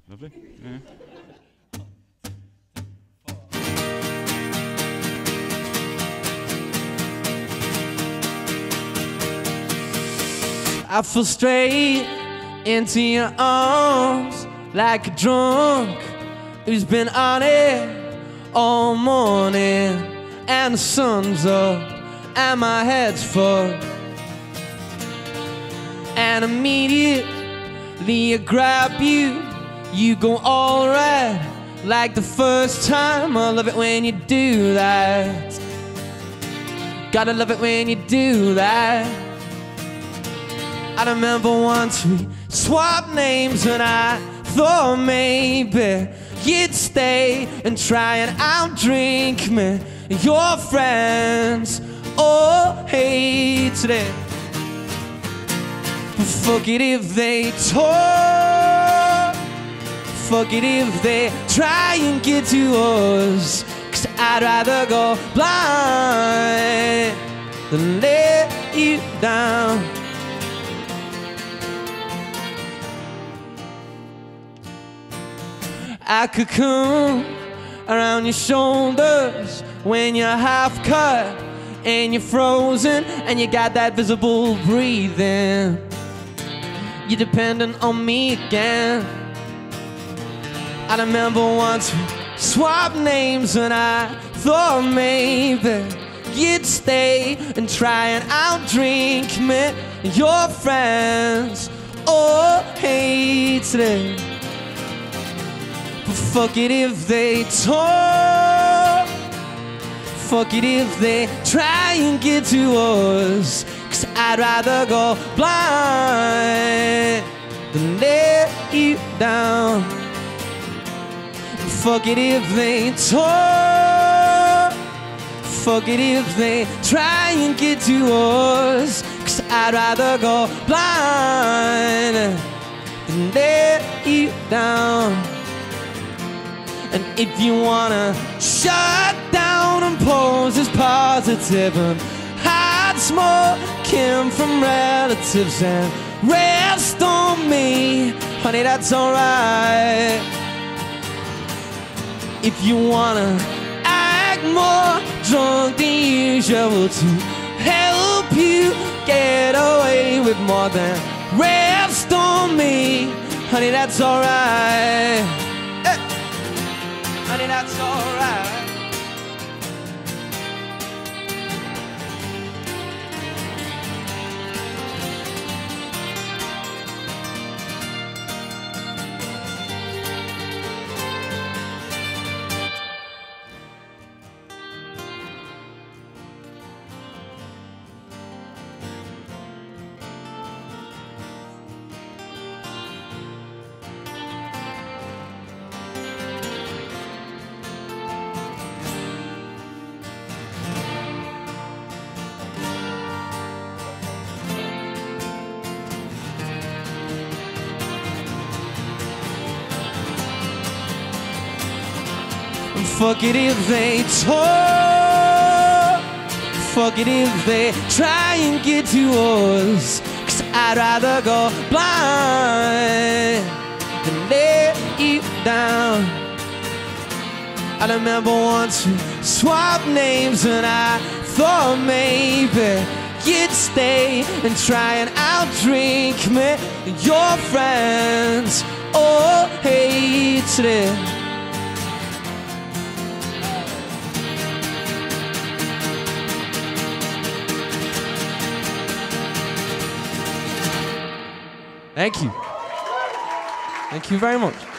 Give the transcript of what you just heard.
Lovely. Yeah. I fall straight into your arms like a drunk who's been on it all morning, and the sun's up and my head's full, and immediately I grab you, you go all red like the first time. I love it when you do that. Gotta love it when you do that. I remember once we swapped names and I thought maybe you'd stay and try and outdrink me. Your friends all hate today, but fuck it if they talk. Fuck it if they try and get to us, 'cause I'd rather go blind than let you down. I cocoon around your shoulders when you're half cut and you're frozen and you got that visible breathing. You're dependent on me again. I remember once we swapped names and I thought maybe you'd stay and try and outdrink me. Your friends all hate today, but fuck it if they talk. Fuck it if they try and get to us, 'cause I'd rather go blind than let you down. Fuck it if they talk. Fuck it if they try and get to us, 'cause I'd rather go blind than let you down. And if you wanna shut down and pose as positive and hide smoking from relatives and rest on me, honey, that's alright. If you wanna act more drunk than usual to help you get away with more, than rest on me, honey, that's alright. Honey, that's alright. Fuck it if they talk. Fuck it if they try and get to us, 'cause I'd rather go blind than let you down. I remember once we swapped names and I thought maybe you'd stay and try and outdrink me. Your friends all hate it. Thank you. Thank you very much.